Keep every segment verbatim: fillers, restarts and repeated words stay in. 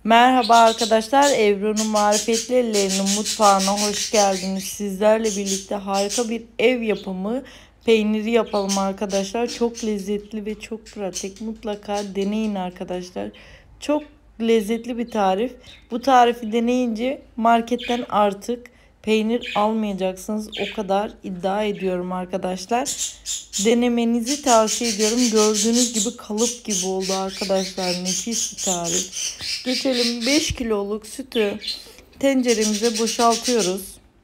Merhaba arkadaşlar, Ebru'nun marifetli ellerinin mutfağına hoş geldiniz. Sizlerle birlikte harika bir ev yapımı peyniri yapalım arkadaşlar. Çok lezzetli ve çok pratik. Mutlaka deneyin arkadaşlar. Çok lezzetli bir tarif. Bu tarifi deneyince marketten artık peynir almayacaksınız. O kadar iddia ediyorum arkadaşlar. Denemenizi tavsiye ediyorum. Gördüğünüz gibi kalıp gibi oldu arkadaşlar. Nefis bir tarif. Geçelim, beş kiloluk sütü tenceremize boşaltıyoruz.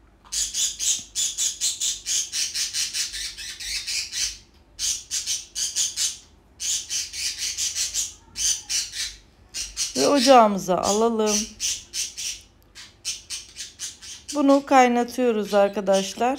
Ve ocağımıza alalım. Bunu kaynatıyoruz arkadaşlar.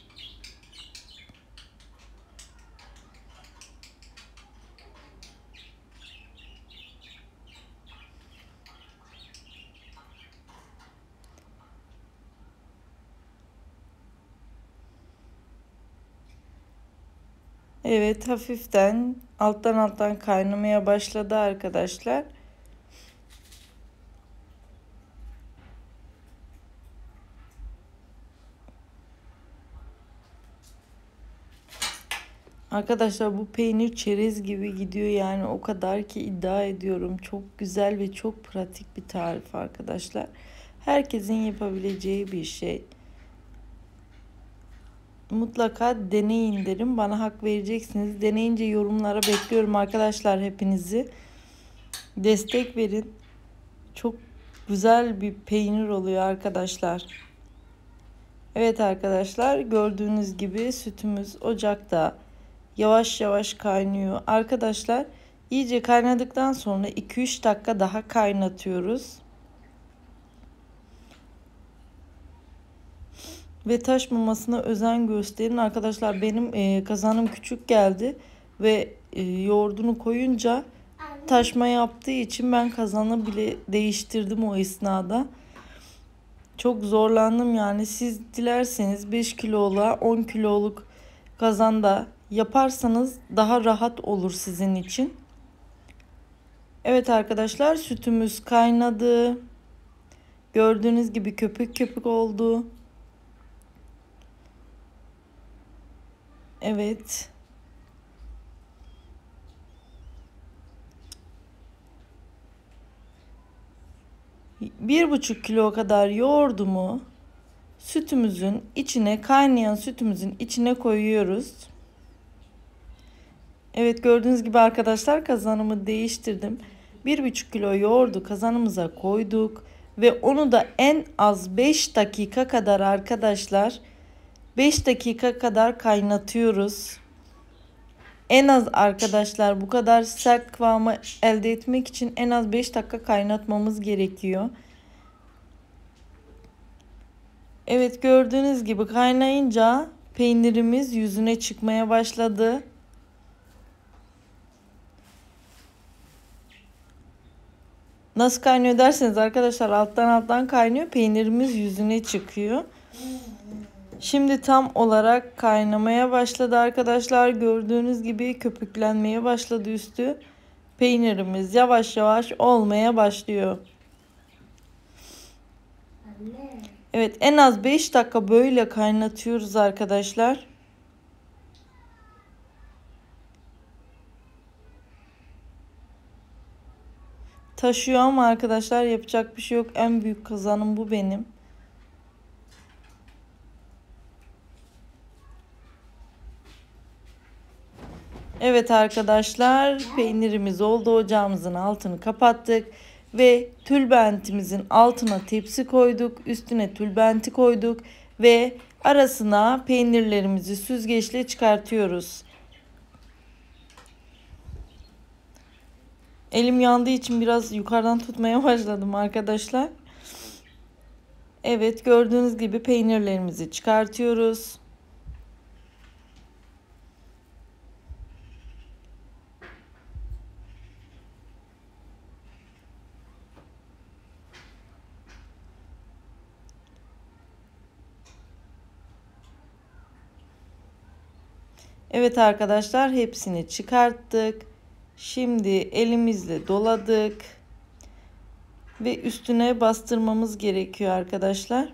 Evet, hafiften alttan alttan kaynamaya başladı arkadaşlar. Arkadaşlar bu peynir çerez gibi gidiyor, yani o kadar ki iddia ediyorum. Çok güzel ve çok pratik bir tarif arkadaşlar. Herkesin yapabileceği bir şey. Mutlaka deneyin derim. Bana hak vereceksiniz. Deneyince yorumlara bekliyorum arkadaşlar, hepinizi. Destek verin. Çok güzel bir peynir oluyor arkadaşlar. Evet arkadaşlar, gördüğünüz gibi sütümüz ocakta yavaş yavaş kaynıyor. Arkadaşlar iyice kaynadıktan sonra iki üç dakika daha kaynatıyoruz. Ve taşmamasına özen gösterin arkadaşlar. Benim e, kazanım küçük geldi ve e, yoğurdunu koyunca taşma yaptığı için ben kazanı bile değiştirdim o esnada. Çok zorlandım yani. Siz dilerseniz beş kilola on kiloluk kazanda yaparsanız daha rahat olur sizin için. Evet arkadaşlar, sütümüz kaynadı. Gördüğünüz gibi köpük köpük oldu. Evet. Bir buçuk kilo kadar yoğurdumu sütümüzün içine, kaynayan sütümüzün içine koyuyoruz. Evet, gördüğünüz gibi arkadaşlar kazanımı değiştirdim. Bir buçuk kilo yoğurdu kazanımıza koyduk ve onu da en az beş dakika kadar arkadaşlar beş dakika kadar kaynatıyoruz. En az arkadaşlar, bu kadar sert kıvamı elde etmek için en az beş dakika kaynatmamız gerekiyor. Evet, gördüğünüz gibi kaynayınca peynirimiz yüzüne çıkmaya başladı. Nasıl kaynıyor derseniz arkadaşlar, alttan alttan kaynıyor, peynirimiz yüzüne çıkıyor. Şimdi tam olarak kaynamaya başladı arkadaşlar. Gördüğünüz gibi köpüklenmeye başladı üstü. Peynirimiz yavaş yavaş olmaya başlıyor. Evet, en az beş dakika böyle kaynatıyoruz arkadaşlar. Taşıyor ama arkadaşlar yapacak bir şey yok. En büyük kazanım bu benim. Evet arkadaşlar, peynirimiz oldu. Ocağımızın altını kapattık ve tülbentimizin altına tepsi koyduk. Üstüne tülbenti koyduk ve arasına peynirlerimizi süzgeçle çıkartıyoruz. Elim yandığı için biraz yukarıdan tutmaya başladım arkadaşlar. Evet, gördüğünüz gibi peynirlerimizi çıkartıyoruz. Evet arkadaşlar, hepsini çıkarttık. Şimdi elimizle doladık. ve üstüne bastırmamız gerekiyor arkadaşlar.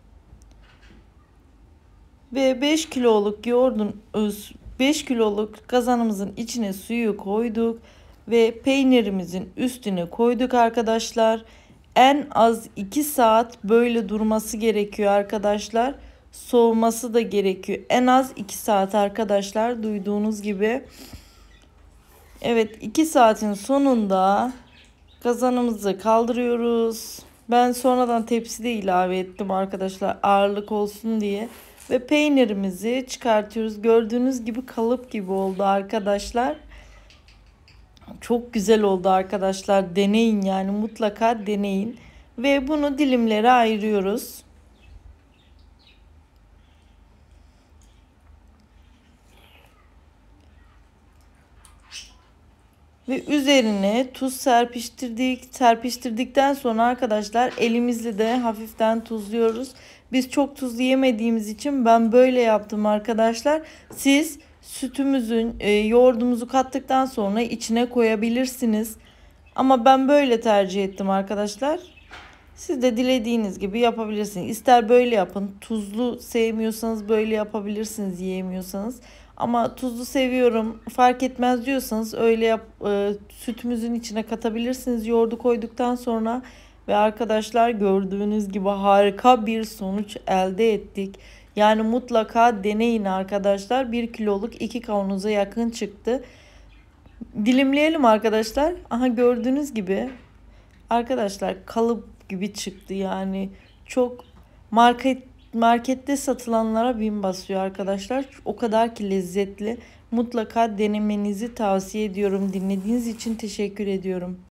Ve beş kiloluk yoğurdun beş kiloluk kazanımızın içine suyu koyduk ve peynirimizin üstüne koyduk arkadaşlar. En az iki saat böyle durması gerekiyor arkadaşlar. Soğuması da gerekiyor. En az iki saat arkadaşlar, duyduğunuz gibi. Evet, iki saatin sonunda kazanımızı kaldırıyoruz. Ben sonradan tepside ilave ettim arkadaşlar, ağırlık olsun diye. Ve peynirimizi çıkartıyoruz. Gördüğünüz gibi kalıp gibi oldu arkadaşlar. Çok güzel oldu arkadaşlar. Deneyin, yani mutlaka deneyin. Ve bunu dilimlere ayırıyoruz. Ve üzerine tuz serpiştirdik. Serpiştirdikten sonra arkadaşlar elimizle de hafiften tuzluyoruz. Biz çok tuzlu yemediğimiz için ben böyle yaptım arkadaşlar. Siz sütümüzün, e, yoğurdumuzu kattıktan sonra içine koyabilirsiniz. Ama ben böyle tercih ettim arkadaşlar. Siz de dilediğiniz gibi yapabilirsiniz. İster böyle yapın. Tuzlu sevmiyorsanız böyle yapabilirsiniz, yiyemiyorsanız. Ama tuzlu seviyorum, fark etmez diyorsanız öyle yap, e, sütümüzün içine katabilirsiniz yoğurdu koyduktan sonra. Ve arkadaşlar gördüğünüz gibi harika bir sonuç elde ettik. Yani mutlaka deneyin arkadaşlar. bir kiloluk iki kavanoza yakın çıktı. Dilimleyelim arkadaşlar. Aha, gördüğünüz gibi arkadaşlar kalıp gibi çıktı. Yani çok market markette satılanlara bin basıyor arkadaşlar. O kadar ki lezzetli. Mutlaka denemenizi tavsiye ediyorum. Dinlediğiniz için teşekkür ediyorum.